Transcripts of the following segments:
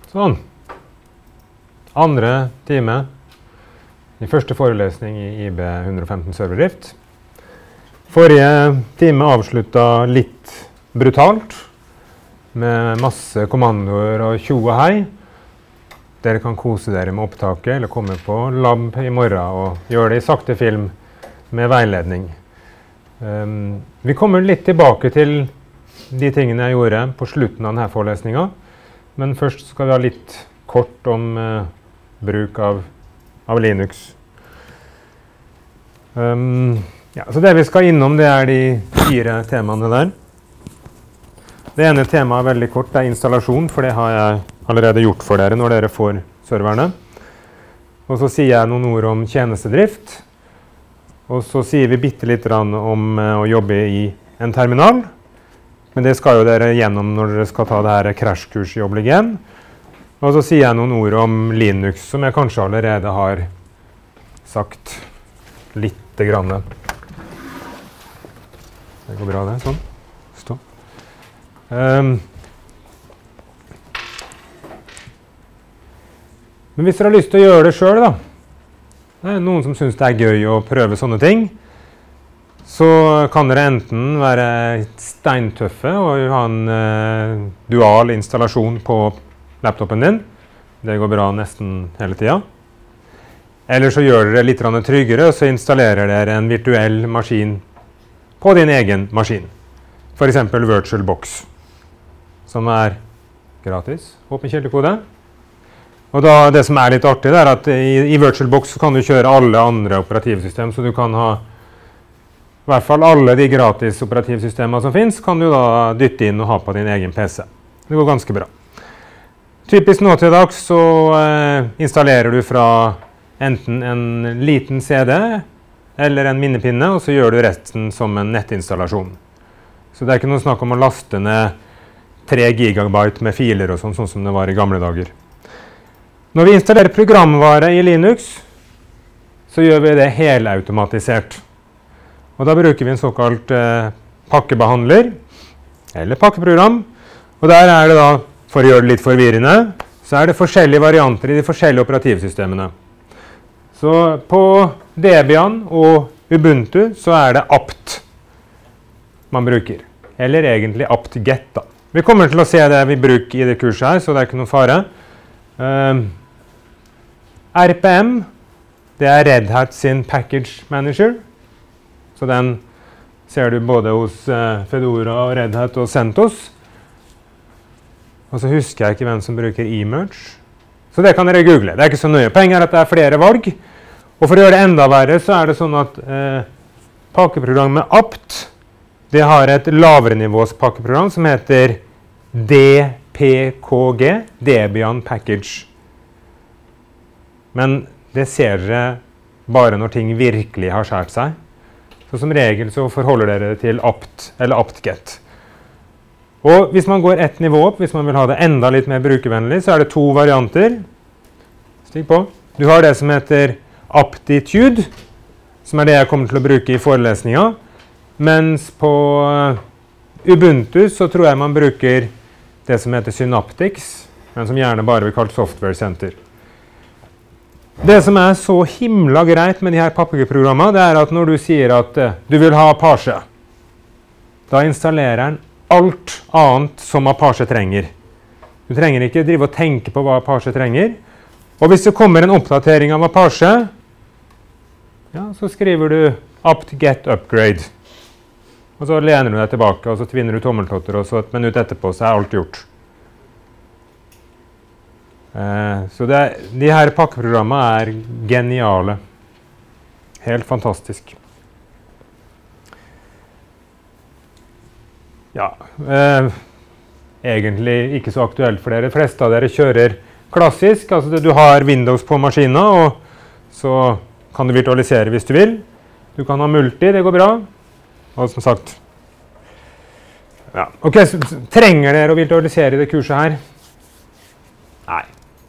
Sånn. Andre time i første forelesning i IB 115 serverdrift. Forrige time avsluttet litt brutalt, med masse kommandoer og tjo og hei. Dere kan kose dere med opptaket, eller komme på lab i morgen og gjøre det i sakte film med veiledning. Vi kommer litt tilbake til de tingene jeg gjorde på slutten av denne forelesningen, men først skal vi ha litt kort om bruk av Linux. Så det vi skal innom, det er de 4 temaene der. Det ene temaet er veldig kort, det er installasjon, for det har jeg allerede gjort for dere når dere får serverne. Og så sier jeg noen ord om tjenestedrift, og så sier vi bitte litt om å jobbe i en terminal. Men det skal jo dere gjennom når dere skal ta det her krasjkurs i Oblig1. Og så sier jeg noen ord om Linux, som jeg kanskje allerede har sagt litt grann. Det går bra det, sånn. Stå. Men hvis dere har lyst til å gjøre det selv da, det er noen som synes det er gøy å prøve sånne ting, så kan dere enten være steintøffe og ha en dual installasjon på laptopen din. Det går bra nesten hele tiden. Eller så gjør dere litt tryggere, og så installerer dere en virtuell maskin på din egen maskin. For eksempel VirtualBox, som er gratis, åpen kildekode. Og da, det som er litt artig, det er at i VirtualBox kan du kjøre alle andre operativsystem, så du kan ha i hvert fall alle de gratis operativsystemene som finnes, kan du da dytte inn og ha på din egen PC. Det går ganske bra. Typisk nå til dags så installerer du fra enten en liten CD eller en minnepinne, og så gjør du resten som en nettinstallasjon. Så det er ikke noe snakk om å laste ned 3 gigabyte med filer og sånn som det var i gamle dager. Når vi installerer programvare i Linux, så gjør vi det helautomatisert. Og da bruker vi en såkalt pakkebehandler, eller pakkeprogram. Og der er det da, for å gjøre det litt forvirrende, så er det forskjellige varianter i de forskjellige operativsystemene. Så på Debian og Ubuntu så er det apt man bruker. Eller egentlig apt-get da. Vi kommer til å se det vi bruker i det kurset her, så det er ikke noe fare. RPM, det er Red Hat sin package manager. Så den ser du både hos Fedora og Red Hat og CentOS. Og så husker jeg ikke hvem som bruker eMerge. Så det kan dere google, det er ikke så nøye. Poenget er at det er flere valg. Og for å gjøre det enda verre så er det sånn at pakkeprogrammet apt, det har et lavere nivås pakkeprogram som heter DPKG, Debian Package. Men det ser dere bare når ting virkelig har skjært seg. Så som regel så forholder dere til apt eller apt-get. Og hvis man går ett nivå opp, hvis man vil ha det enda litt mer brukervennlig, så er det 2 varianter. Stig på. Du har det som heter Aptitude, som er det jeg kommer til å bruke i forelesningen. Mens på Ubuntu så tror jeg man bruker det som heter Synaptics, men som gjerne bare blir kalt Software Center. Det som er så himla greit med de her pakkeprogrammene, det er at når du sier at du vil ha Apache, da installerer den alt annet som Apache trenger. Du trenger ikke drive og tenke på hva Apache trenger. Og hvis det kommer en oppdatering av Apache, ja, så skriver du apt-get upgrade. Og så lener du deg tilbake, og så tvinner du tommeltotter, og så et minutt etterpå så er alt gjort. Så de her pakkeprogrammene er geniale. Helt fantastisk. Ja, egentlig ikke så aktuelt for dere. De fleste av dere kjører klassisk, altså du har Windows på maskinen, og så kan du virtualisere hvis du vil. Du kan ha multi, det går bra. Og som sagt, ja. Ok, så trenger dere å virtualisere i det kurset her? Nei.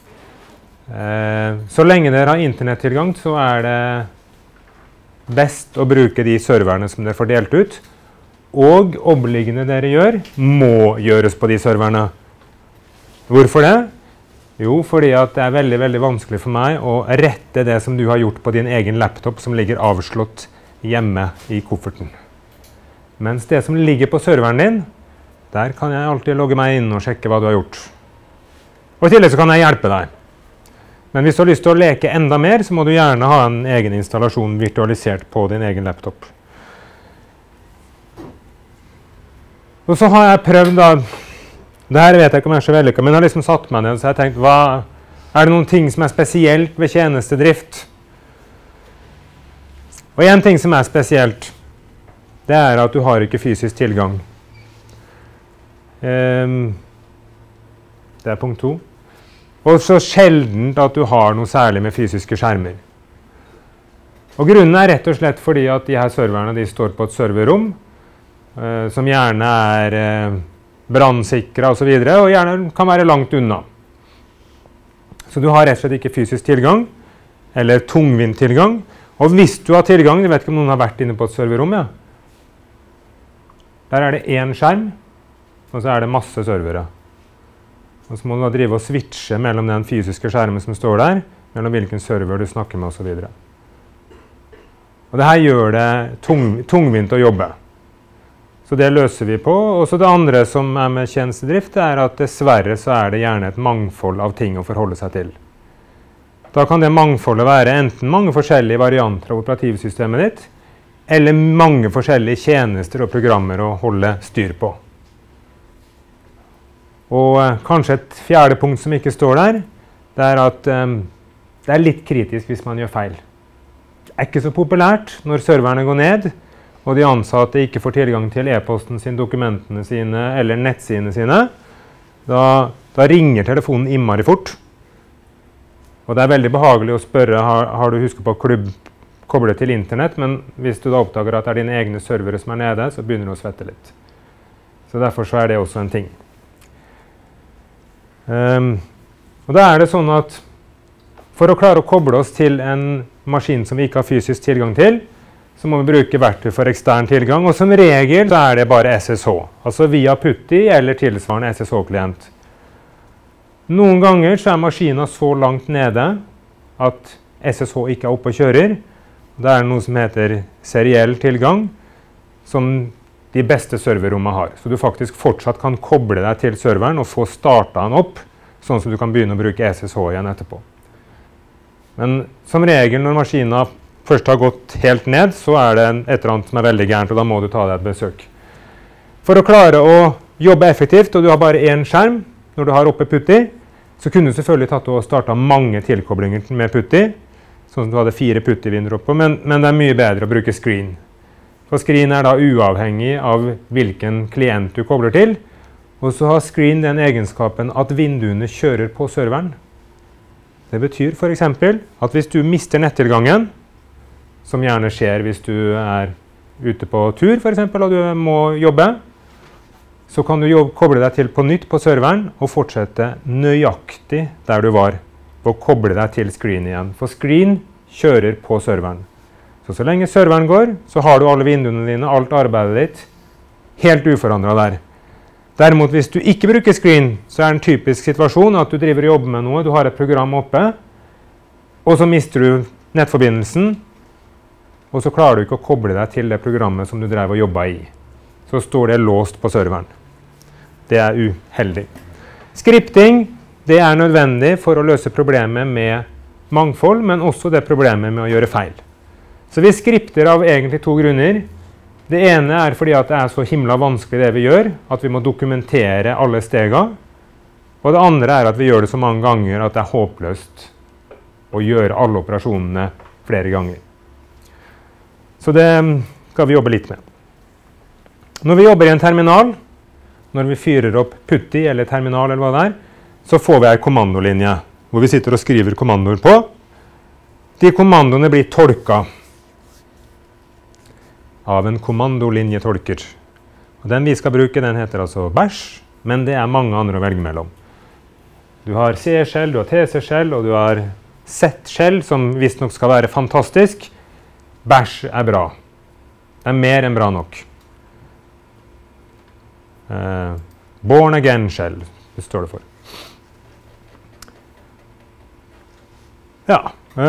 Så lenge dere har internettilgang, så er det best å bruke de serverne som dere får delt ut. Og obliggene dere gjør, må gjøres på de serverne. Hvorfor det? Jo, fordi at det veldig, veldig vanskelig for meg å rette det som du har gjort på din egen laptop som ligger avslått hjemme i kofferten. Mens det som ligger på serveren din, der kan jeg alltid logge meg inn og sjekke hva du har gjort. Og i tillegg så kan jeg hjelpe deg. Men hvis du har lyst til å leke enda mer, så må du gjerne ha en egen installasjon virtualisert på din egen laptop. Og så har jeg prøvd da, det her vet jeg ikke om jeg er så vellykket, men jeg har liksom satt meg ned og så har jeg tenkt, er det noen ting som er spesielt ved tjenestedrift? Og en ting som er spesielt, det er at du har ikke fysisk tilgang. Det er punkt 2. Og så sjeldent at du har noe særlig med fysiske skjermer. Og grunnen er rett og slett fordi at de her serverne de står på et serverrom, som gjerne er brannsikre og så videre, og gjerne kan være langt unna. Så du har rett og slett ikke fysisk tilgang, eller tungvint tilgang. Og hvis du har tilgang, jeg vet ikke om noen har vært inne på et serverrom, ja. Der er det én skjerm, og så er det masse servere. Og så må du da drive og switche mellom den fysiske skjermen som står der, mellom hvilken server du snakker med og så videre. Og det her gjør det tungvint å jobbe. Så det løser vi på. Og så det andre som er med tjenestedrift, er at dessverre så er det gjerne et mangfold av ting å forholde seg til. Da kan det mangfoldet være enten mange forskjellige varianter av operativsystemet ditt, eller mange forskjellige tjenester og programmer å holde styr på. Og kanskje et fjerde punkt som ikke står der, det er at det er litt kritisk hvis man gjør feil. Det er ikke så populært når serverne går ned, og de ansatte ikke får tilgang til e-posten sin, dokumentene sine eller nettsidene sine. Da ringer telefonen innmari fort. Og det er veldig behagelig å spørre, har du husket på å koble til internett, men hvis du da oppdager at det er dine egne servere som er nede, så begynner du å svette litt. Så derfor så er det også en ting. Og da er det sånn at for å klare å koble oss til en maskin som vi ikke har fysisk tilgang til, så må vi bruke verktøy for ekstern tilgang, og som regel så er det bare SSH, altså via PuTTY eller tilsvarende SSH-klient. Noen ganger så er maskinen så langt nede at SSH ikke er oppe og kjører. Det er noe som heter seriell tilgang, som de beste serverrommene har. Så du faktisk fortsatt kan koble deg til serveren og få startet den opp, sånn som du kan begynne å bruke SSH igjen etterpå. Men som regel når maskinen først har gått helt ned, så er det et eller annet som er veldig gærent, og da må du ta deg et besøk. For å klare å jobbe effektivt, og du har bare én skjerm når du har oppe PuTTY, så kunne du selvfølgelig tatt og startet mange tilkoblinger med PuTTY, sånn som du hadde 4 PuTTY-vinduer oppe, men det er mye bedre å bruke Screen. For Screen er da uavhengig av hvilken klient du kobler til, og så har Screen den egenskapen at vinduene kjører på serveren. Det betyr for eksempel at hvis du mister nettilgangen, som gjerne skjer hvis du er ute på tur for eksempel, og du må jobbe, så kan du koble deg til på nytt på serveren og fortsette nøyaktig der du var, og koble deg til Screen igjen. For Screen kjører på serveren. Så lenge serveren går, så har du alle vinduene dine, alt arbeidet ditt, helt uforandret der. Derimot, hvis du ikke bruker Screen, så er det en typisk situasjon at du driver og jobber med noe, du har et program oppe, og så mister du nettforbindelsen, og så klarer du ikke å koble deg til det programmet som du drev og jobbet i. Så står det låst på serveren. Det er uheldig. Skripting, det er nødvendig for å løse problemet med mangfold, men også det problemet med å gjøre feil. Så vi skripter av egentlig 2 grunner. Det ene er fordi at det er så himla vanskelig det vi gjør, at vi må dokumentere alle stegene. Og det andre er at vi gjør det så mange ganger at det er håpløst å gjøre alle operasjonene flere ganger. Så det skal vi jobbe litt med. Når vi jobber i en terminal, når vi fyrer opp PuTTY eller terminal eller hva det er, så får vi en kommandolinje, hvor vi sitter og skriver kommandoer på. De kommandoene blir tolket av en kommandolinjetolker. Og den vi skal bruke, den heter altså bash, men det er mange andre å velge mellom. Du har C-shell, du har TC-shell, og du har Z-shell, som visstnok skal være fantastisk. Bash er bra. Det er mer enn bra nok. Born again shell, det står det for. Ja.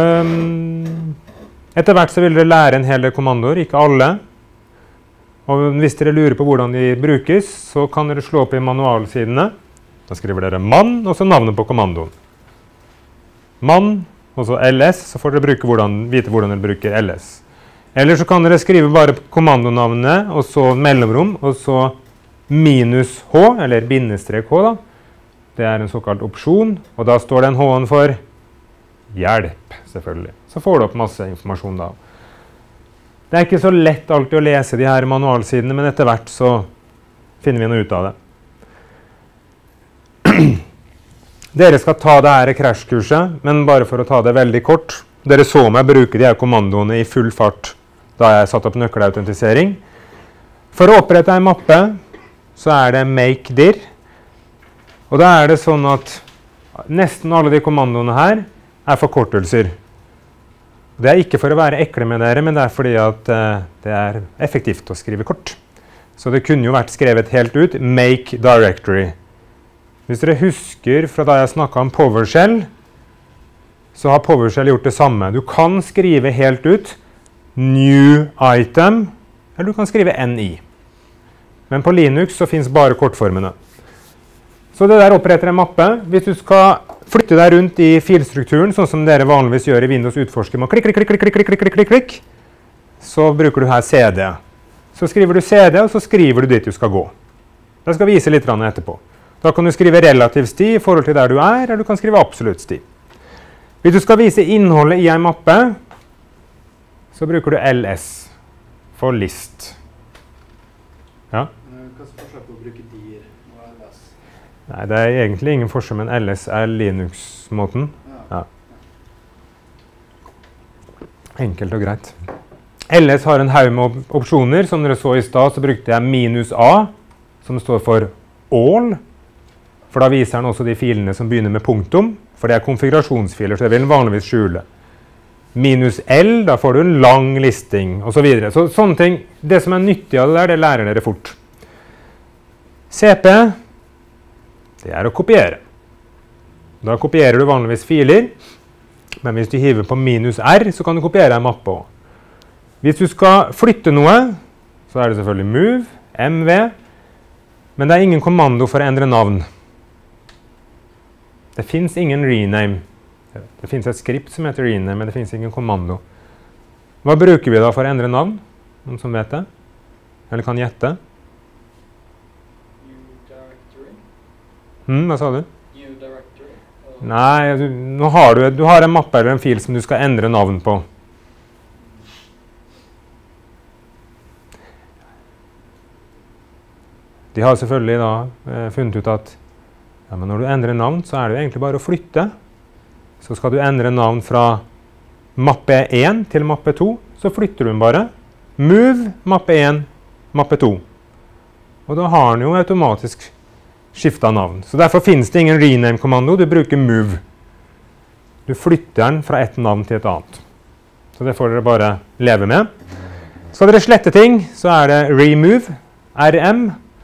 Etter hvert så vil dere lære en hel del kommandoer, ikke alle. Og hvis dere lurer på hvordan de brukes, så kan dere slå opp i manualsidene. Da skriver dere mann, og så navnet på kommandoen. Mann, og så ls, så får dere vite hvordan dere bruker ls. Eller så kan dere skrive bare kommandonavnet, og så mellomrom, og så minus h, eller bindestrek h da. Det er en såkalt opsjon, og da står den h-en for hjelp, selvfølgelig. Så får du opp masse informasjon da. Det er ikke så lett alltid å lese de her manualsidene, men etter hvert så finner vi noe ut av det. Dere skal ta det her krasjkurset, men bare for å ta det veldig kort. Dere så meg bruke de her kommandoene i full fart da jeg satt opp nøkkelautentisering. For å opprette en mappe, så er det make dir. Og da er det sånn at nesten alle de kommandoene her er forkortelser. Det er ikke for å være ekle med dere, men det er fordi at det er effektivt å skrive kort. Så det kunne jo vært skrevet helt ut, make directory. Hvis dere husker fra da jeg snakket om PowerShell, så har PowerShell gjort det samme. Du kan skrive helt ut new item, eller du kan skrive ni. Men på Linux så finnes bare kortformene. Så det der oppretter en mappe. Hvis du skal flytte deg rundt i filstrukturen, sånn som dere vanligvis gjør i Windows Utforsker, med klikk, så bruker du her CD. Så skriver du CD, og så skriver du dit du skal gå. Jeg skal vise litt etterpå. Da kan du skrive relativ sti i forhold til der du er, eller du kan skrive absolutt sti. Hvis du skal vise innholdet i en mappe, så bruker du ls for list. Ja? Hva er forskjell på å bruke dir og ls? Nei, det er egentlig ingen forskjell, men ls er Linux-måten. Ja. Enkelt og greit. ls har en haug med opsjoner. Som dere så i stad, så brukte jeg minus a, som står for all. For da viser den også de filene som begynner med punktum, for det er konfigurasjonsfiler, så det vil den vanligvis skjule. Minus L, da får du en lang listing, og så videre. Så sånne ting, det som er nyttig av det der, det lærer dere fort. CP, det er å kopiere. Da kopierer du vanligvis filer, men hvis du hiver på minus R, så kan du kopiere en mappe også. Hvis du skal flytte noe, så er det selvfølgelig move, mv, men det er ingen kommando for å endre navn. Det finnes ingen rename. Det finnes et skript som heter rename, men det finnes ingen kommando. Hva bruker vi da for å endre navn? Noen som vet det? Eller kan gjette? New directory. Hva sa du? New directory. Nei, nå har du har en mappe eller en fil som du skal endre navn på. De har selvfølgelig da funnet ut at ja, men når du endrer navn, så er det jo egentlig bare å flytte. Så skal du endre navn fra mappe 1 til mappe 2, så flytter du den bare. Move mappe 1, mappe 2. Og da har den jo automatisk skiftet navn. Så derfor finnes det ingen rename-kommando, du bruker move. Du flytter den fra et navn til et annet. Så det får dere bare leve med. Skal dere slette ting, så er det remove, rm.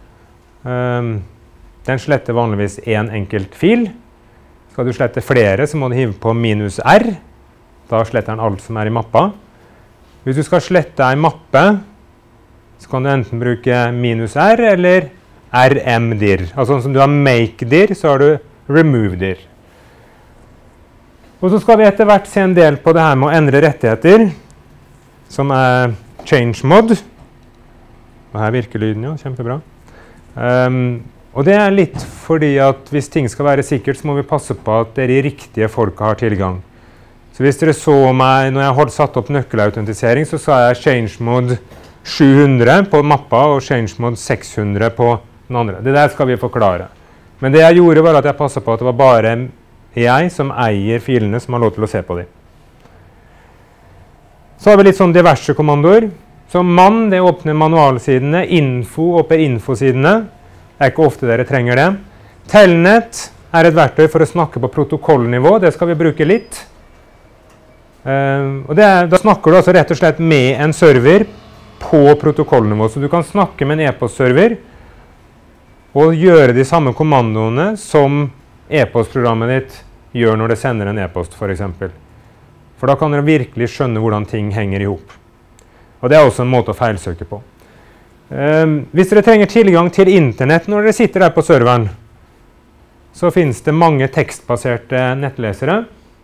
Den sletter vanligvis en enkelt fil. Skal du slette flere, så må du hive på minus R. Da sletter den alt som er i mappa. Hvis du skal slette en mappe, så kan du enten bruke minus R eller rm-dir. Altså sånn som du har make-dir, så har du remove-dir. Og så skal vi etter hvert se en del på det her med å endre rettigheter, som er change mod. Og her virker lyden jo, kjempebra. Og det er litt fordi at hvis ting skal være sikkert, så må vi passe på at de riktige folka har tilgang. Så hvis dere så meg, når jeg hadde satt opp nøkkelautentisering, så sa jeg change mode 700 på mappa og change mode 600 på den andre. Det der skal vi forklare. Men det jeg gjorde var at jeg passet på at det var bare jeg som eier filene som har lov til å se på dem. Så har vi litt sånn diverse kommandoer. Så man, det åpner manualsidene, info åpner infosidene. Det er ikke ofte dere trenger det. Telnet er et verktøy for å snakke på protokollnivå. Det skal vi bruke litt. Og da snakker du altså rett og slett med en server på protokollnivå. Så du kan snakke med en e-postserver og gjøre de samme kommandoene som e-postprogrammet ditt gjør når det sender en e-post, for eksempel. For da kan dere virkelig skjønne hvordan ting henger ihop. Og det er også en måte å feilsøke på. Hvis dere trenger tilgang til internett når dere sitter der på serveren, så finnes det mange tekstbaserte nettlesere.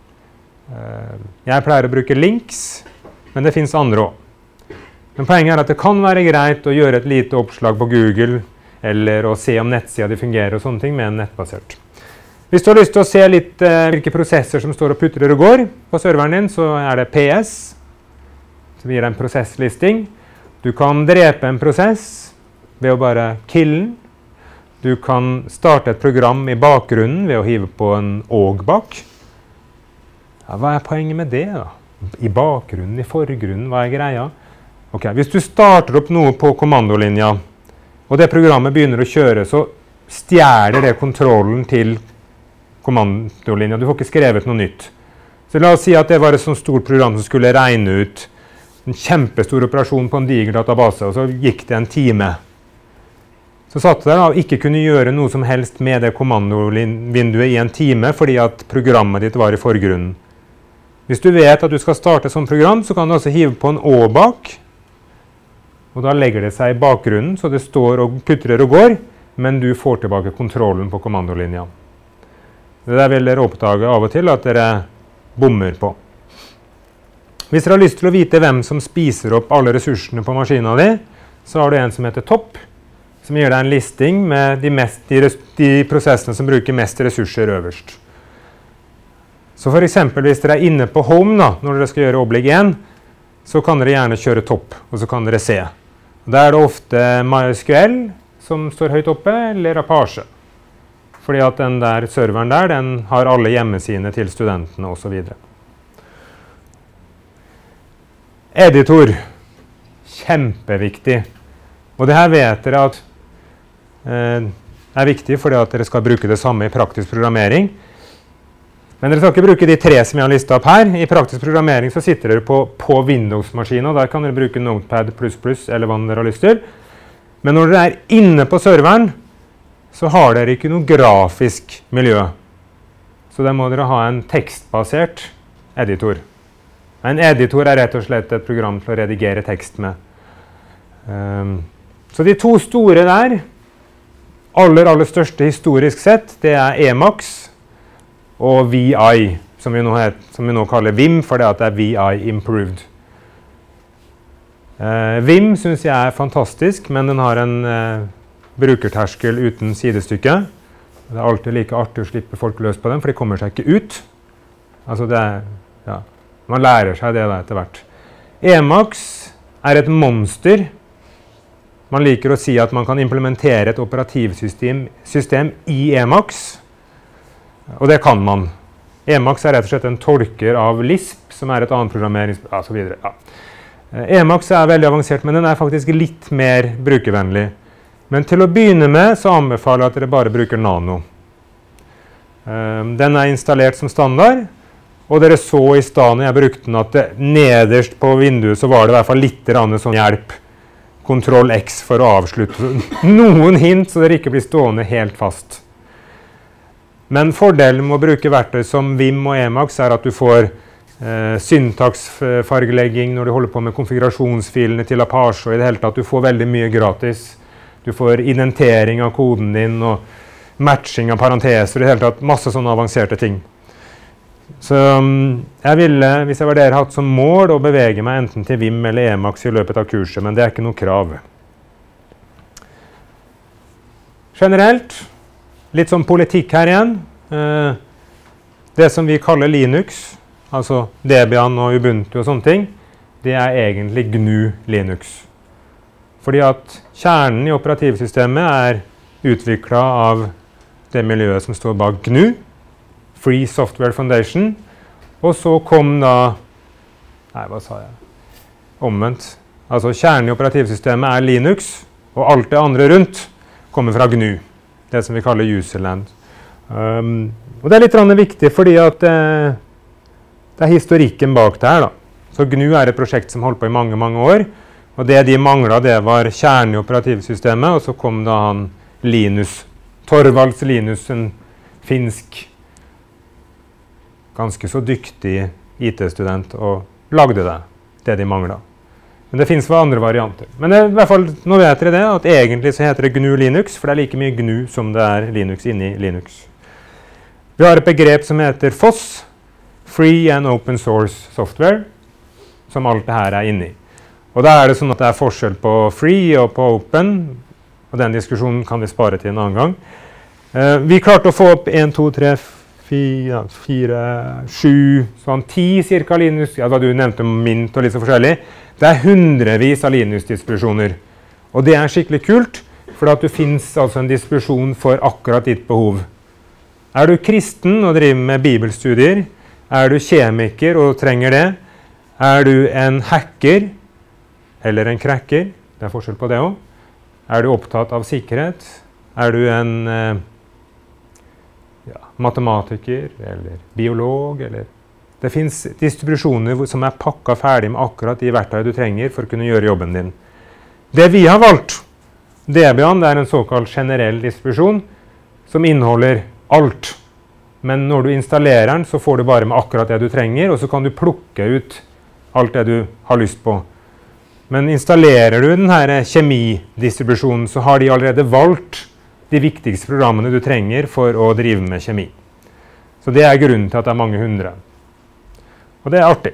Jeg pleier å bruke links, men det finnes andre også. Men poenget er at det kan være greit å gjøre et lite oppslag på Google, eller å se om nettsida de fungerer og sånne ting med en nettbasert. Hvis du har lyst til å se litt hvilke prosesser som står og putrer og går på serveren din, så er det PS, som gir deg en prosesslisting. Du kan drepe en prosess ved å bare kille den. Du kan starte et program i bakgrunnen ved å hive på en og bak. Ja, hva er poenget med det da? I bakgrunnen, i forgrunnen, hva er greia? Ok, hvis du starter opp noe på kommandolinja, og det programmet begynner å kjøre, så stjeler det kontrollen til kommandolinja. Du får ikke skrevet noe nytt. Så la oss si at det var et sånt stort program som skulle regne ut en kjempestor operasjon på en diger database, og så gikk det en time. Så satt du der og ikke kunne gjøre noe som helst med det kommandovinduet i en time, fordi at programmet ditt var i forgrunnen. Hvis du vet at du skal starte et sånt program, så kan du også hive på en å bak, og da legger det seg i bakgrunnen, så det står og putrer og går, men du får tilbake kontrollen på kommandolinja. Det der vil dere oppdage av og til at dere bommer på. Hvis dere har lyst til å vite hvem som spiser opp alle ressursene på maskinen din, så har du en som heter Topp, som gir deg en listing med de prosessene som bruker mest ressurser øverst. Så for eksempel hvis dere er inne på Home da, når dere skal gjøre oblig 1, så kan dere gjerne kjøre Topp, og så kan dere se. Da er det ofte MySQL som står høyt oppe, eller Apache. Fordi at den der serveren der, den har alle hjemmesidene til studentene og så videre. Editor. Kjempeviktig. Og det her vet dere at er viktig fordi at dere skal bruke det samme i praktisk programmering. Men dere skal ikke bruke de 3 som jeg har listet opp her. I praktisk programmering så sitter dere på Windows-maskinen, og der kan dere bruke Notepad++ eller hva dere har lyst til. Men når dere er inne på serveren, så har dere ikke noe grafisk miljø. Så da må dere ha en tekstbasert editor. En editor er rett og slett et program til å redigere tekst med. Så de 2 store der, aller største historisk sett, det er Emacs og VI, som vi nå kaller Vim, for det er VI Improved. Vim synes jeg er fantastisk, men den har en brukerterskel uten sidestykke. Det er alltid like artig å slippe folk løs på den, for de kommer seg ikke ut. Altså det er, ja, man lærer seg det da etter hvert. Emacs er et monster. Man liker å si at man kan implementere et operativsystem i Emacs. Og det kan man. Emacs er rett og slett en tolker av Lisp, som er et annet programmerings... Ja, så videre. Ja. Emacs er veldig avansert, men den er faktisk litt mer brukervennlig. Men til å begynne med så anbefaler jeg at dere bare bruker Nano. Den er installert som standard, og dere så i stedet når jeg brukte den at nederst på vinduet så var det i hvert fall litt sånn hjelp. Ctrl X for å avslutte. Noen hint så dere ikke blir stående helt fast. Men fordelen med å bruke verktøy som Vim og Emacs er at du får syntaksfargelegging når du holder på med konfigurasjonsfilene til Apache, og i det hele tatt du får veldig mye gratis. Du får indentering av koden din og matching av parenteser, i det hele tatt masse sånne avanserte ting. Så jeg ville, hvis jeg var dere, hatt som mål å bevege meg enten til Vim eller Emacs i løpet av kurset, men det er ikke noe krav. Generelt, litt sånn politikk her igjen. Det som vi kaller Linux, altså Debian og Ubuntu og sånne ting, det er egentlig GNU Linux. Fordi at kjernen i operativsystemet er utviklet av det miljøet som står bak GNU, Free Software Foundation, og så kom da, nei, hva sa jeg? Omvendt. Altså kjernen i operativsystemet er Linux, og alt det andre rundt kommer fra GNU. Det som vi kaller userland. Og det er litt viktig fordi at det er historikken bak det her da. Så GNU er et prosjekt som holdt på i mange år, og det de manglet det var kjernen i operativsystemet, og så kom da han Linus, Torvalds Linus, en finsk, ganske så dyktig IT-student og lagde det de manglet. Men det finnes andre varianter. Men i hvert fall, nå vet dere det, at egentlig så heter det GNU Linux, for det er like mye GNU som det er Linux inni Linux. Vi har et begrep som heter FOSS, Free and Open Source Software, som alt det her er inni. Og da er det sånn at det er forskjell på free og på open, og den diskusjonen kan vi spare til en annen gang. Vi klarte å få opp 1, 2, 3, 4, 7, sånn 10 cirka Linux, ja, da du nevnte Mint og litt så forskjellig. Det er hundrevis av Linux-distribusjoner. Og det er skikkelig kult, for at det finnes altså en distribusjon for akkurat ditt behov. Er du kristen og driver med bibelstudier? Er du kjemiker og trenger det? Er du en hacker eller en cracker? Det er forskjell på det også. Er du opptatt av sikkerhet? Er du en matematiker eller biolog? Eller det finnes distribusjoner som er pakket ferdig med akkurat de verktøy du trenger for å kunne gjøre jobben din. Det vi har valgt, Debian, det er en såkalt generell distribusjon som inneholder alt. Men når du installerer den, så får du bare med akkurat det du trenger, og så kan du plukke ut alt det du har lyst på. Men installerer du denne kjemidistribusjonen, så har de allerede valgt de viktigste programmene du trenger for å drive med kjemi. Så det er grunnen til at det er mange hundre. Og det er artig.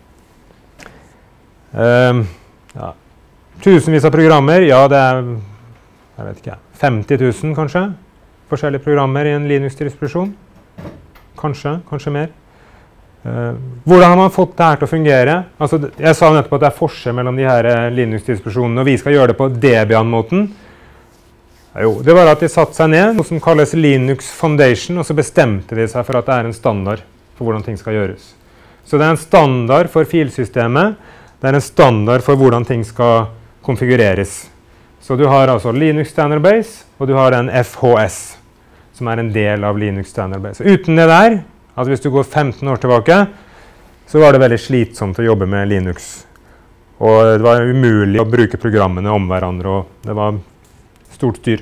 Tusenvis av programmer, ja det er, jeg vet ikke, 50 000 kanskje, forskjellige programmer i en Linux-distribusjon. Kanskje mer. Hvordan har man fått det her til å fungere? Altså, jeg sa nettopp at det er forskjell mellom de her Linux-distribusjonene, og vi skal gjøre det på Debian-måten. Jo, det var at de satte seg ned, noe som kalles Linux Foundation, og så bestemte de seg for at det er en standard for hvordan ting skal gjøres. Så det er en standard for filsystemet, det er en standard for hvordan ting skal konfigureres. Så du har altså Linux Standard Base, og du har en FHS, som er en del av Linux Standard Base. Uten det der, altså hvis du går 15 år tilbake, så var det veldig slitsomt å jobbe med Linux. Og det var umulig å bruke programmene om hverandre, og det var stort styr.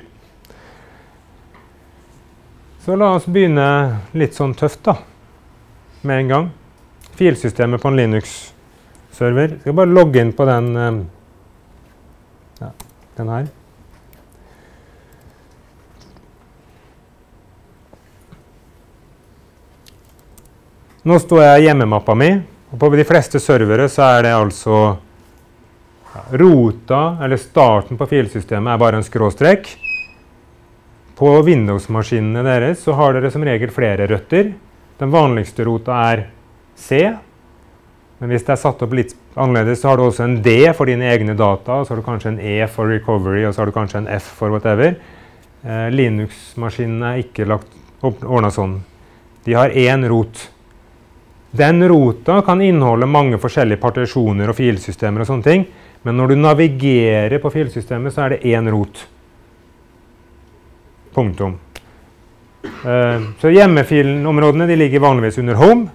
Så la oss begynne litt sånn tøft da, med en gang. Filsystemet på en Linux-server. Jeg skal bare logge inn på den, den her. Nå står jeg i hjemmemappa mi, og på de fleste servere så er det altså rota, eller starten på filsystemet er bare en skråstrek. På Windows-maskinene deres så har dere som regel flere røtter. Den vanligste rota er C, men hvis det er satt opp litt annerledes så har du også en D for dine egne data, og så har du kanskje en E for recovery, og så har du kanskje en F for whatever. Linux-maskinene er ikke ordnet sånn. De har én rot. Den rota kan inneholde mange forskjellige partisjoner og filsystemer og sånne ting, men når du navigerer på filsystemet, så er det én rot. Punktum. Så hjemmefilenområdene de ligger vanligvis under Home.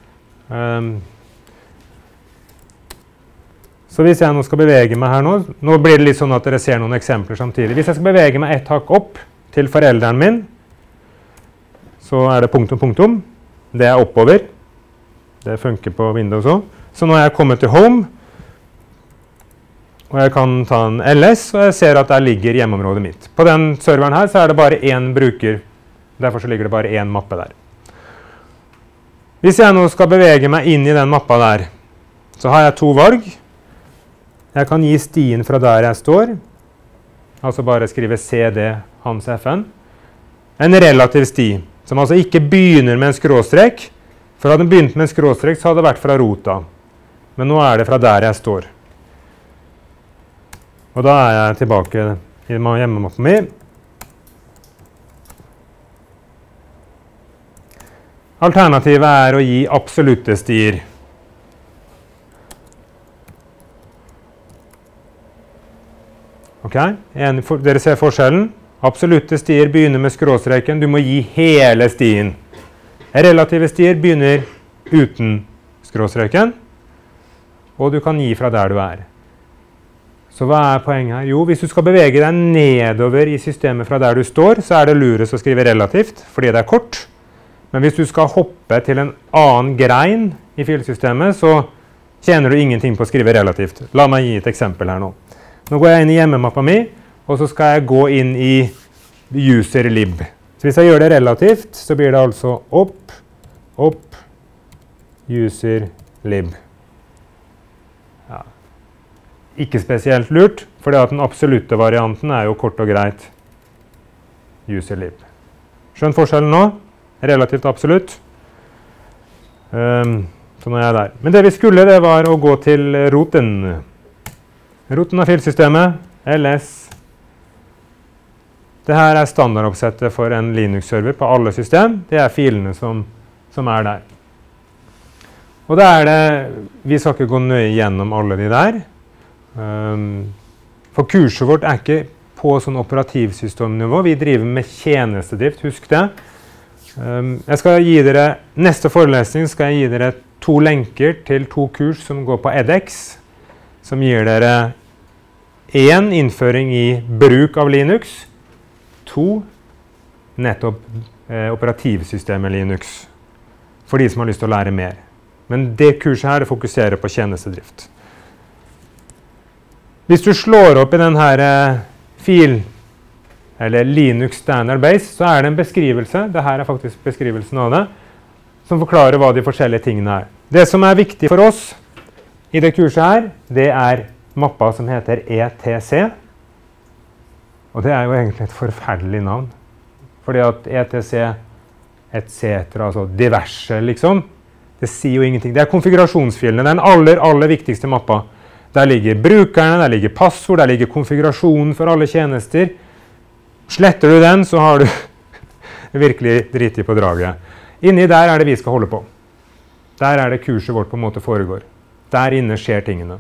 Så hvis jeg nå skal bevege meg her nå blir det litt sånn at dere ser noen eksempler samtidig. Hvis jeg skal bevege meg et hakk opp til forelderen min, så er det punktum, punktum. Det er oppover. Det funker på Windows også. Så nå er jeg kommet til Home, og jeg kan ta en LS, og jeg ser at der ligger hjemmeområdet mitt. På den serveren her så er det bare én bruker, derfor så ligger det bare én mappe der. Hvis jeg nå skal bevege meg inn i den mappa der, så har jeg to valg. Jeg kan gi stien fra der jeg står, altså bare skrive CD Hans FN. En relativ sti, som altså ikke begynner med en skråstrek. For hadde den begynt med en skråstrek, så hadde det vært fra rota. Men nå er det fra der jeg står. Og da er jeg tilbake i hjemmemappa mi. Alternativet er å gi absolutte stier. Ok, dere ser forskjellen. Absolutte stier begynner med skråstreken. Du må gi hele stien. Relative stier begynner uten skråstreken, og du kan gi fra der du er. Så hva er poenget her? Jo, hvis du skal bevege deg nedover i systemet fra der du står, så er det lurest å skrive relativt, fordi det er kort. Men hvis du skal hoppe til en annen grein i filsystemet, så tjener du ingenting på å skrive relativt. La meg gi et eksempel her nå. Nå går jeg inn i hjemmemappa mi, og så skal jeg gå inn i user lib. Så hvis jeg gjør det relativt, så blir det altså opp, user lib. Ja. Ikke spesielt lurt, fordi at den absolutte varianten er jo kort og greit user lib. Skjønn forskjellen nå? Relativt absolutt. Så nå er jeg der. Men det vi skulle, det var å gå til roten. Roten av filsystemet, ls. Dette er standardoppsettet for en Linux-server på alle system. Det er filene som er der. Og det er det, vi skal ikke gå nøye gjennom alle de der. For kurset vårt er ikke på sånn operativsystemnivå. Vi driver med tjenestedrift, husk det. Jeg skal gi dere, neste forelesning skal jeg gi dere 2 lenker til 2 kurs som går på edX, som gir dere 1 innføring i bruk av Linux, 2 nettopp operativsystemet Linux, for de som har lyst til å lære mer. Men det kurset her fokuserer på tjenestedrift. Hvis du slår opp i denne fil, eller Linux Standard Base, så er det en beskrivelse, det her er faktisk beskrivelsen av det, som forklarer hva de forskjellige tingene er. Det som er viktig for oss i det kurset her, det er mappa som heter ETC. Og det er jo egentlig et forferdelig navn. Fordi at ETC, etc., altså diverse liksom, det sier jo ingenting. Det er konfigurasjonsfilene, det er den aller viktigste mappa. Der ligger brukerne, der ligger passord, der ligger konfigurasjonen for alle tjenester. Sletter du den, så har du virkelig dritt i på draget. Inni der er det vi skal holde på. Der er det kurset vårt på en måte foregår. Der inne skjer tingene.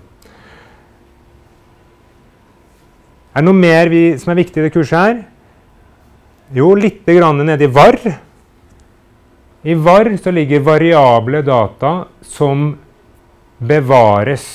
Er det noe mer som er viktig i det kurset her? Jo, litt grann nede i var. I var så ligger variable data som bevares.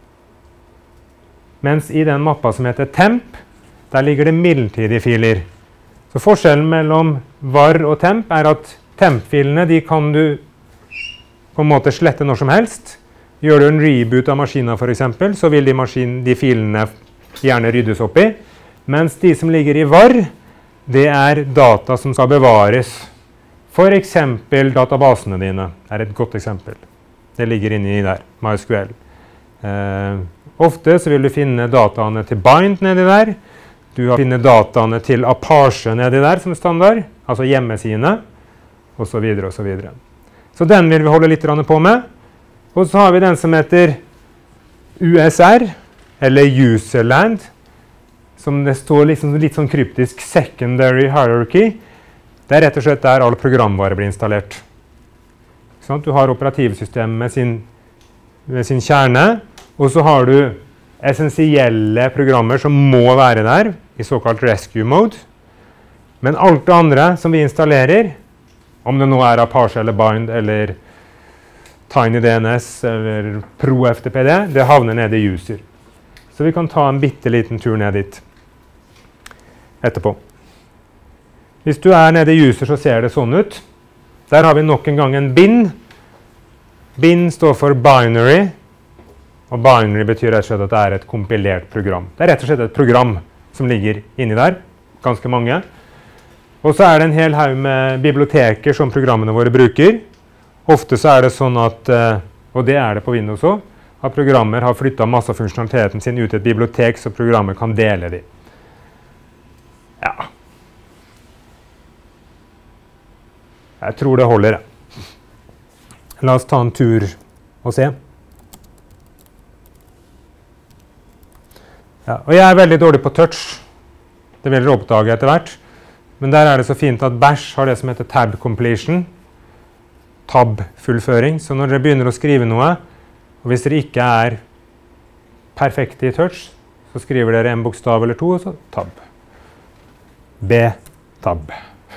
Mens i den mappa som heter temp, der ligger det midlertidige filer. Så forskjellen mellom var og temp er at temp-filene de kan du på en måte slette når som helst. Gjør du en reboot av maskinen for eksempel, så vil de filene gjerne ryddes opp i. Mens de som ligger i var, det er data som skal bevares. For eksempel databasene dine er et godt eksempel. Det ligger inni der, MySQL. Ofte så vil du finne dataene til bind nedi der. Du finner dataene til Apache nedi der som standard, altså hjemmesidene, og så videre og så videre. Så den vil vi holde litt på med. Og så har vi den som heter USR, eller Userland, som det står liksom litt sånn kryptisk Secondary Hierarchy. Det er rett og slett der alle programvare blir installert. Sånn, du har operativsystemet med sin kjerne, og så har du essensielle programmer som må være der, i såkalt rescue mode. Men alt det andre som vi installerer, om det nå er Apache eller Bind, eller TinyDNS, eller ProFTPD, det havner nede i user. Så vi kan ta en bitteliten tur ned dit etterpå. Hvis du er nede i user, så ser det sånn ut. Der har vi nok en gang en bin. Bin står for binary, og binary betyr rett og slett at det er et kompilert program. Det er rett og slett et program som ligger inni der, ganske mange. Og så er det en hel haug med biblioteker som programmene våre bruker. Ofte så er det sånn at, og det er det på Windows også, at programmer har flyttet masse av funksjonaliteten sin ut i et bibliotek, så programmer kan dele de. Ja. Jeg tror det holder. La oss ta en tur og se. Ja, og jeg er veldig dårlig på touch. Det vil dere oppdage etter hvert. Men der er det så fint at Bash har det som heter tab completion. Tab-fullføring. Så når dere begynner å skrive noe, og hvis dere ikke er perfekte i touch, så skriver dere en bokstav eller to, og så tab. B-tab.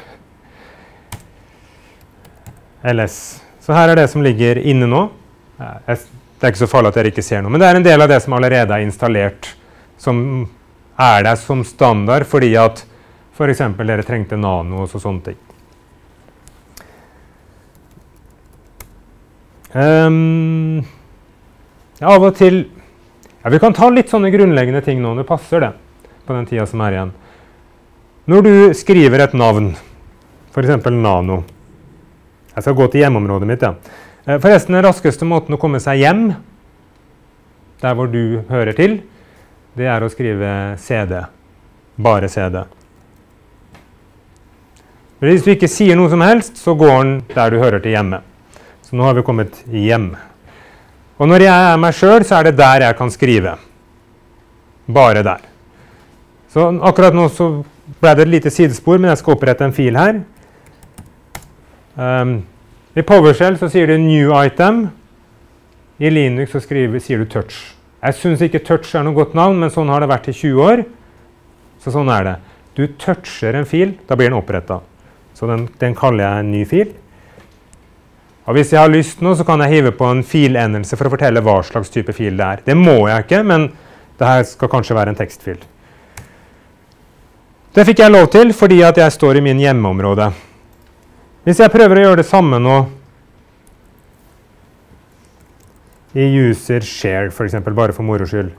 LS. Så her er det som ligger inne nå. Det er ikke så farlig at dere ikke ser noe, men det er en del av det som allerede er installert, som er der som standard, fordi at for eksempel dere trengte nano og sånne ting. Av og til, ja, vi kan ta litt sånne grunnleggende ting nå, det passer det, på den tiden som igjen. Når du skriver et navn, for eksempel nano, jeg skal gå til hjemmeområdet mitt, ja. Forresten, den raskeste måten å komme seg hjem, der hvor du hører til, det å skrive CD, bare CD. Hvis du ikke sier noe som helst, så går den der du hører til hjemme. Så nå har vi kommet hjem. Og når jeg meg selv, så det der jeg kan skrive. Bare der. Så akkurat nå så ble det et lite sidespor, men jeg skal opprette en fil her. I PowerShell så sier du new item. I Linux så sier du touch. Jeg synes ikke touch noe godt navn, men sånn har det vært i 20 år. Så sånn det. Du toucher en fil, da blir den opprettet. Så den kaller jeg en ny fil. Og hvis jeg har lyst nå, så kan jeg hive på en filendelse for å fortelle hva slags type fil det Det må jeg ikke, men dette skal kanskje være en tekstfil. Det fikk jeg lov til fordi at jeg står i min hjemmeområde. Hvis jeg prøver å gjøre det samme nå, i user share for eksempel, bare for moro skyld.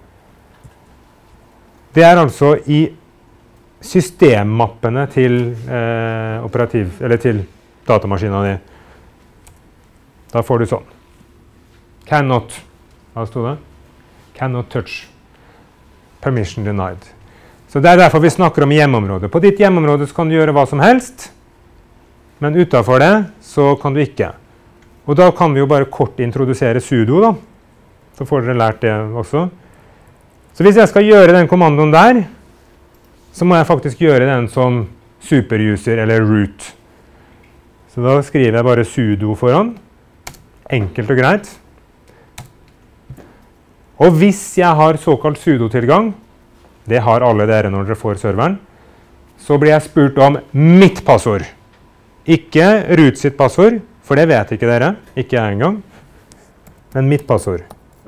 Det altså i systemmappene til til datamaskinen din. Da får du sånn. Cannot, hva stod det? Cannot touch. Permission denied. Så det derfor vi snakker om hjemmeområdet. På ditt hjemmeområde så kan du gjøre hva som helst, men utenfor det så kan du ikke. Og da kan vi jo bare kort introdusere sudo da. Så får dere lært det også. Så hvis jeg skal gjøre den kommandoen der, så må jeg faktisk gjøre den som superuser eller root. Så da skriver jeg bare sudo foran. Enkelt og greit. Og hvis jeg har såkalt sudo-tilgang, det har alle dere når dere får serveren, så blir jeg spurt om mitt passord. Ikke root sitt passord, for det vet ikke dere, ikke jeg engang, men mitt passord.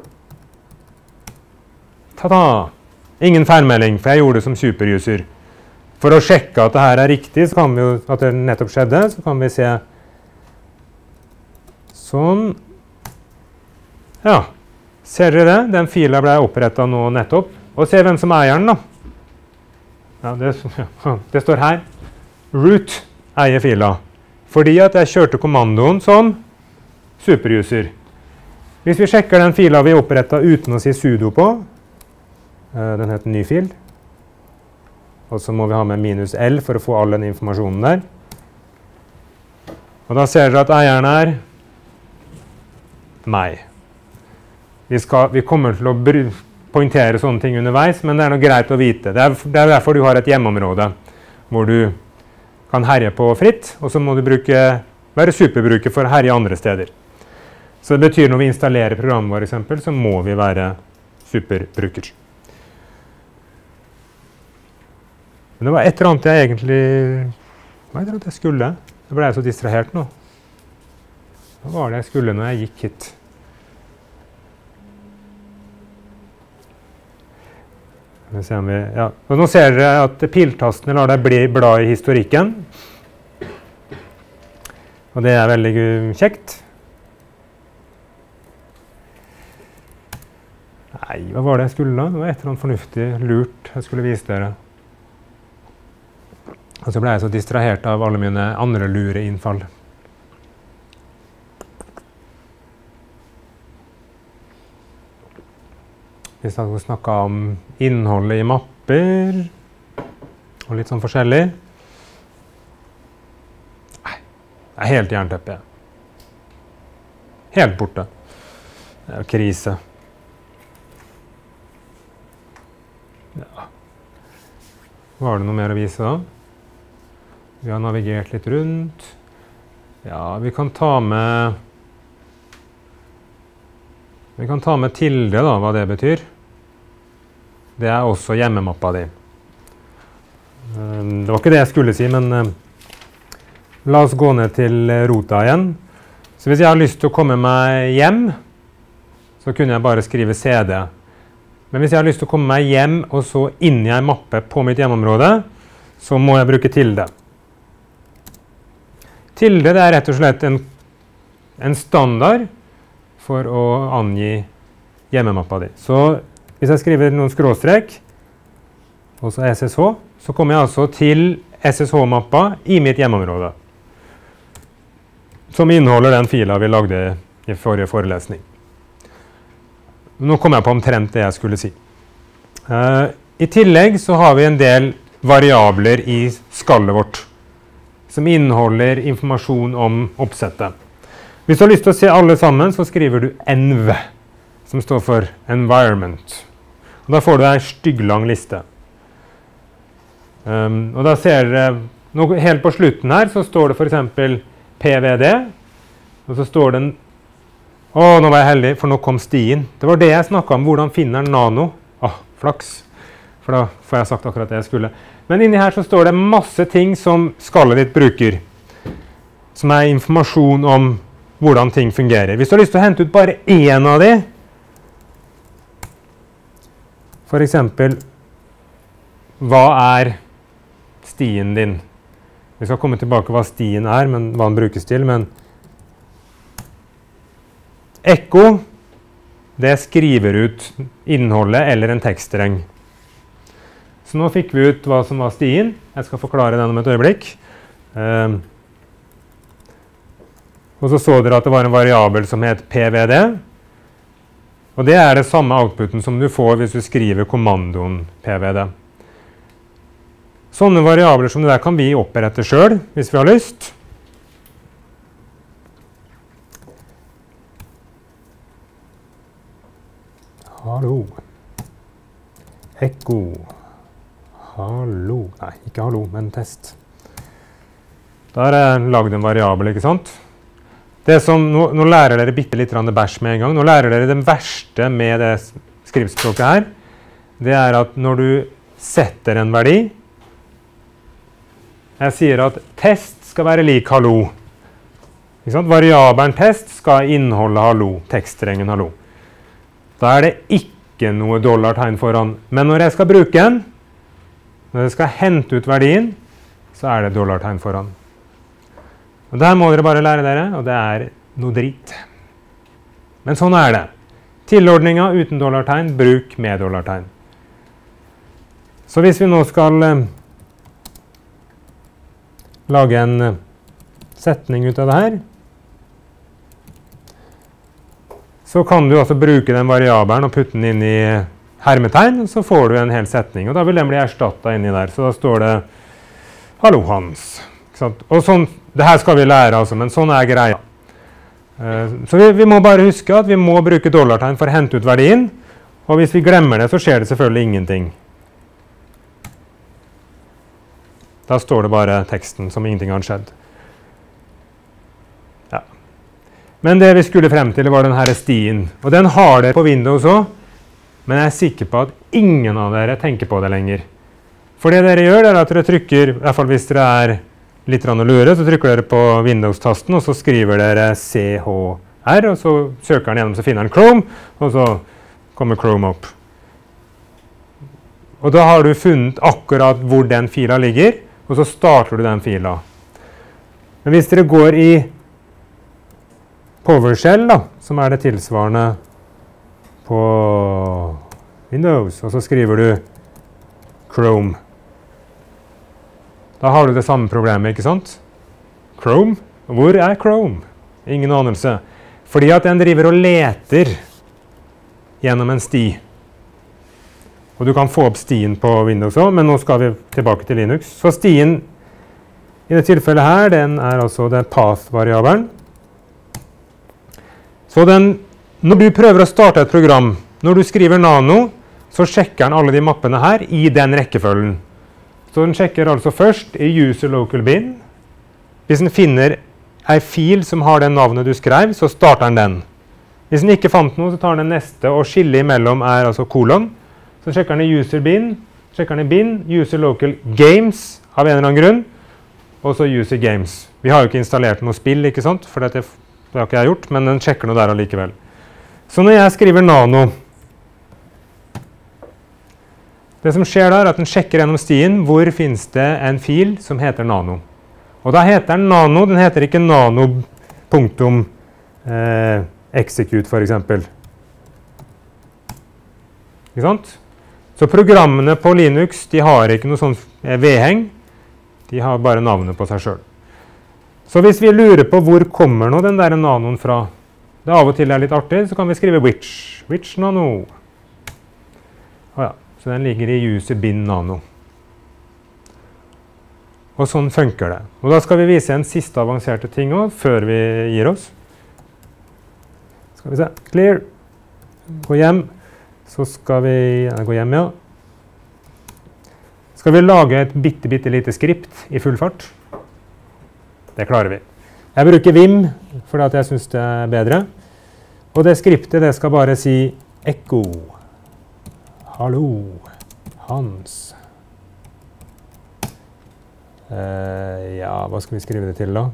Ta-da! Ingen feilmelding, for jeg gjorde det som superuser. For å sjekke at det her riktig, så kan vi jo, at det nettopp skjedde, så kan vi se sånn. Ja, ser dere det? Den filen ble opprettet nå nettopp. Og se hvem som eier den da. Ja, det står her. Root eier fila. Fordi at jeg kjørte kommandoen som superuser. Hvis vi sjekker den fila vi opprettet uten å si sudo på, den heter ny fil. Og så må vi ha med -L for å få all den informasjonen der. Og da ser dere at eieren meg. Vi kommer til å pointere sånne ting underveis, men det noe greit å vite. Det derfor du har et hjemmeområde, hvor du kan herje på fritt, og så må du være superbruker for å herje andre steder. Så det betyr når vi installerer programmet for eksempel, så må vi være superbruker. Men det var et eller annet jeg egentlig... Hva det jeg skulle? Da ble jeg så distrahert nå. Hva var det jeg skulle når jeg gikk hit? Ja. Og nå ser dere at piltastene lar deg bla i historikken. Og det veldig kjekt. Nei, hva var det jeg skulle da? Det var et eller annet fornuftig, lurt jeg skulle vise dere. Og så ble jeg så distrahert av alle mine andre lure innfall. Vi snakket om innholdet i mapper, og litt sånn forskjellig. Nei, det helt jernteppe. Helt borte. Det krise. Ja. Var det noe mer å vise da? Vi har navigert litt rundt. Ja, vi kan ta med tilde da, hva det betyr. Det også hjemmemappa di. Det var ikke det jeg skulle si, men la oss gå ned til rota igjen. Så hvis jeg har lyst til å komme meg hjem, så kunne jeg bare skrive CD. Men hvis jeg har lyst til å komme meg hjem, og så inn i en mappe på mitt hjemmeområde, så må jeg bruke tilde. Tilde det rett og slett en standard for å angi hjemmemappa di. Så hvis jeg skriver noen skråstrek, og så SSH, så kommer jeg altså til SSH-mappa i mitt hjemmeområde, som inneholder den fila vi lagde i forrige forelesning. Nå kommer jeg på omtrent det jeg skulle si. I tillegg så har vi en del variabler i skallet vårt, som inneholder informasjon om oppsettet. Hvis du har lyst til å se alle sammen, så skriver du env, som står for environment. Og da får du en stygglang liste. Og da ser dere, helt på slutten her, så står det for eksempel PVD, og så står det nå var jeg heldig, for nå kom stien. Det var det jeg snakket om, hvordan finner nano. Flaks, for da får jeg sagt akkurat det jeg skulle. Men inni her så står det masse ting som skallet ditt bruker, som er informasjon om hvordan ting fungerer. Hvis du har lyst til å hente ut bare en av de, for eksempel, hva er stien din? Vi skal komme tilbake hva stien er, men hva den brukes til, men ekko, det skriver ut innholdet eller en tekststreng. Så nå fikk vi ut hva som var stien. Jeg skal forklare den om et øyeblikk. Og så dere at det var en variabel som het PVD. Og det er det samme outputen som du får hvis du skriver kommandoen PVD. Sånne variabler som det der kan vi opprette selv, hvis vi har lyst. Hallo. Ekko. Hallo. Nei, ikke hallo, men test. Da har jeg laget en variabel, ikke sant? Nå lærer dere bitte litt bæsj med en gang. Nå lærer dere det verste med det skriftspråket her. Det er at når du setter en verdi, jeg sier at test skal være lik hallo. Ikke sant? Variabelen test skal inneholde hallo, tekststrengen hallo. Da er det ikke noe dollartegn foran. Men når jeg skal bruke den, når jeg skal hente ut verdien, så er det dollartegn foran. Og der må dere bare lære dere, og det er noe drit. Men sånn er det. Tilordningen uten dollartegn, bruk med dollartegn. Så hvis vi nå skal lage en setning ut av det her, så kan du også bruke den variabelen og putte den inn i hermetegn, og så får du en hel setning, og da vil den bli erstattet inni der. Så da står det «Hallo Hans». Og sånn, det her skal vi lære altså, men sånn er greia. Så vi må bare huske at vi må bruke dollartegn for å hente ut verdien, og hvis vi glemmer det, så skjer det selvfølgelig ingenting. Da står det bare teksten som ingenting har skjedd. Men det vi skulle frem til var denne stien, og den har dere på Windows også, men jeg er sikker på at ingen av dere tenker på det lenger. For det dere gjør er at dere trykker, i hvert fall hvis dere er litt lure, så trykker dere på Windows-tasten, og så skriver dere CHR, og så søker den gjennom, så finner den Chrome, og så kommer Chrome opp. Og da har du funnet akkurat hvor den fila ligger, og så starter du den fila. Men hvis dere går i PowerShell, da, som er det tilsvarende på Windows, og så skriver du Chrome. Da har du det samme problemet, ikke sant? Chrome? Hvor er Chrome? Ingen anelse. Fordi at den driver og leter gjennom en sti. Og du kan få opp stien på Windows også, men nå skal vi tilbake til Linux. Så stien i det tilfellet her, den er altså den path-variabelen. Så når du prøver å starte et program, når du skriver nano, så sjekker den alle de mappene her i den rekkefølgen. Så den sjekker altså først i user local bin. Hvis den finner en fil som har det navnet du skrev, så starter den den. Hvis den ikke fant noe, så tar den neste, og skillet imellom er altså kolon. Så sjekker den i user bin, sjekker den i bin, user local games av en eller annen grunn, og så user games. Vi har jo ikke installert noe spill, ikke sant? For det har ikke jeg gjort, men den sjekker noe der allikevel. Så når jeg skriver nano, det som skjer der er at den sjekker gjennom stien hvor finnes det en fil som heter nano. Og da heter den nano, den heter ikke nano execute for eksempel. Ikke sant? Så programmene på Linux, de har ikke noe sånn vedheng. De har bare navnet på seg selv. Så hvis vi lurer på hvor kommer nå den der nanoen fra, det av og til er litt artig, så kan vi skrive which. Which nano. Ja, så den ligger i user bin nano. Og sånn funker det. Og da skal vi vise en siste avanserte ting også, før vi gir oss. Skal vi se. Clear. Gå hjem. Så skal vi gå hjem, ja. Skal vi lage et bitte lite skript i full fart? Det klarer vi. Jeg bruker Vim, fordi at jeg synes det er bedre. Og det skriptet, det skal bare si Echo. Hallo, Hans. Ja, hva skal vi skrive det til da?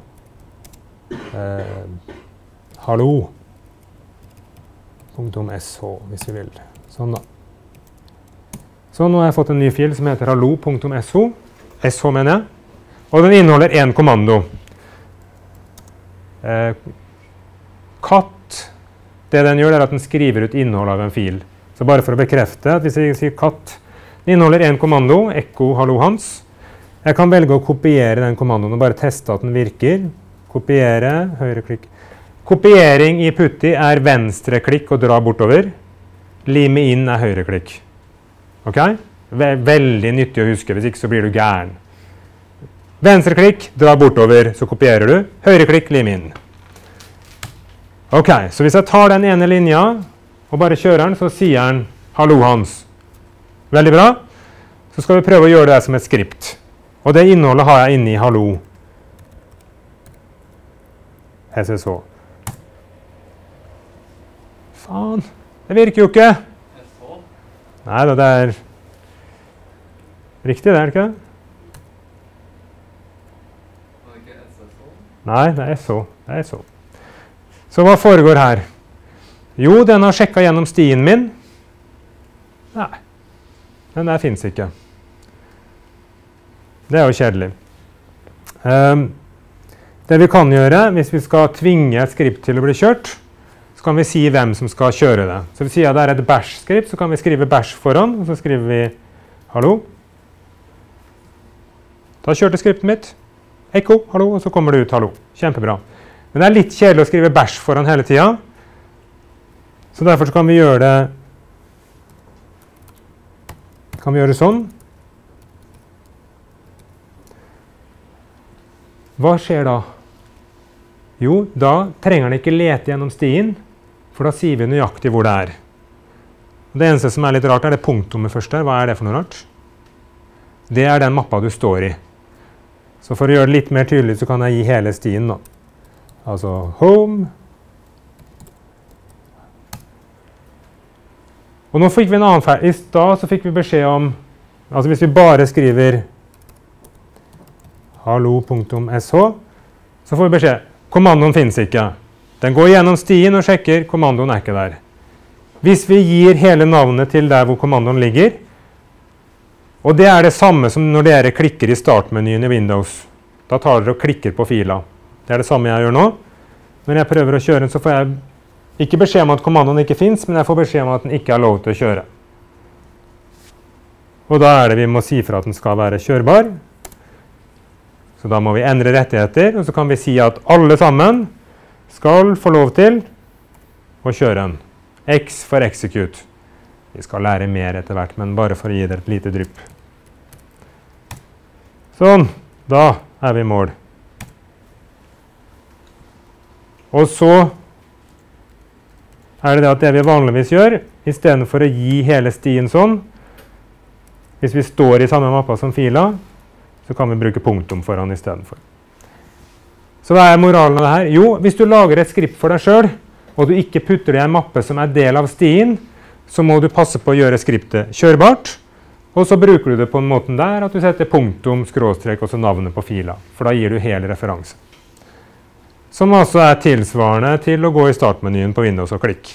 Hallo. .sh, hvis vi vil. Sånn da. Så nå har jeg fått en ny fil som heter hallo.sh. sh mener jeg. Og den inneholder en kommando. Cat, det den gjør er at den skriver ut innhold av en fil. Så bare for å bekrefte at hvis jeg sier cat, den inneholder en kommando, echo hallo Hans. Jeg kan velge å kopiere den kommandoen og bare teste at den virker. Kopiere, høyreklikk. Kopiering i Putty er venstreklikk og dra bortover. Lime inn er høyreklikk. Ok? Veldig nyttig å huske, hvis ikke så blir du gæren. Venstreklikk, dra bortover, så kopierer du. Høyreklikk, lim inn. Ok, så hvis jeg tar den ene linja og bare kjører den, så sier den hallo Hans. Veldig bra. Så skal vi prøve å gjøre det som et skript. Og det innholdet har jeg inne i hallo. SSH. Faen, det virker jo ikke. Nei, det er riktig, det er det ikke? Nei, det er så. Det er så. Så hva foregår her? Jo, den har sjekket gjennom stien min. Nei, den der finnes ikke. Det er jo kjedelig. Det vi kan gjøre, hvis vi skal tvinge et skript til å bli kjørt, så kan vi si hvem som skal kjøre det. Så hvis vi sier at det er et bash-skript, så kan vi skrive bash foran, og så skriver vi hallo. Da kjørte skriptet mitt. Echo, hallo, og så kommer det ut hallo. Kjempebra. Men det er litt kjedelig å skrive bash foran hele tiden. Så derfor så kan vi gjøre det sånn. Hva skjer da? Jo, da trenger den ikke lete gjennom stien, for da sier vi nøyaktig hvor det er. Det eneste som er litt rart er det punktummet først der. Hva er det for noe rart? Det er den mappa du står i. Så for å gjøre det litt mer tydelig så kan jeg gi hele stien da. Altså home. Og nå fikk vi en annen feil. I stad så fikk vi beskjed om, altså hvis vi bare skriver hallo.sh, så får vi beskjed, kommandoen finnes ikke. Den går gjennom stien og sjekker, kommandoen er ikke der. Hvis vi gir hele navnet til der hvor kommandoen ligger, og det er det samme som når dere klikker i startmenyen i Windows, da tar dere og klikker på fila. Det er det samme jeg gjør nå. Når jeg prøver å kjøre den, så får jeg ikke beskjed om at kommandoen ikke finnes, men jeg får beskjed om at den ikke har lov til å kjøre. Og da er det vi må si for at den skal være kjørbar. Så da må vi endre rettigheter, og så kan vi si at alle sammen skal få lov til å kjøre den. X for execute. Vi skal lære mer etter hvert, men bare for å gi dere et lite drypp. Sånn, da er vi i mål. Og så er det at det vi vanligvis gjør, i stedet for å gi hele stien sånn, hvis vi står i samme mappa som fila, så kan vi bruke punktum foran i stedet for. Så hva er moralen av det her? Jo, hvis du lager et skript for deg selv, og du ikke putter det i en mappe som er del av stien, så må du passe på å gjøre skriptet kjørbart, og så bruker du det på en måte der at du setter punktum, skråstrek og så navnet på fila, for da gir du hele referanse. Som altså er tilsvarende til å gå i startmenyen på Windows og klikk.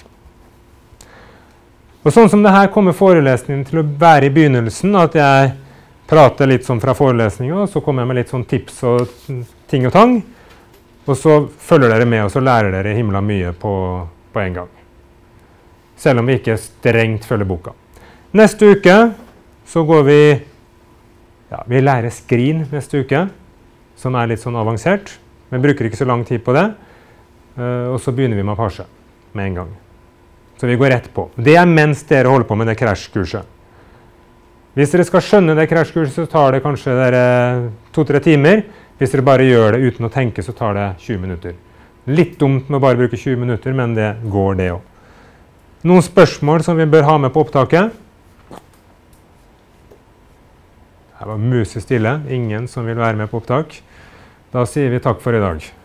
Og sånn som det her kommer forelesningen til å være i begynnelsen, at jeg prater litt sånn fra forelesningen, og så kommer jeg med litt sånn tips og ting og tang, og så følger dere med, og så lærer dere himla mye på på en gang. Selv om vi ikke strengt følger boka. Neste uke så går vi, vi lærer skrin neste uke, som litt sånn avansert. Vi bruker ikke så lang tid på det, og så begynner vi med Apache med en gang. Så vi går rett på. Det mens dere holder på med det krasjkurset. Hvis dere skal skjønne det krasjkurset, så tar det kanskje 2-3 timer. Hvis dere bare gjør det uten å tenke, så tar det 20 minutter. Litt dumt med å bare bruke 20 minutter, men det går det også. Noen spørsmål som vi bør ha med på opptaket? Det var musestille. Ingen som vil være med på opptak. Da sier vi takk for i dag.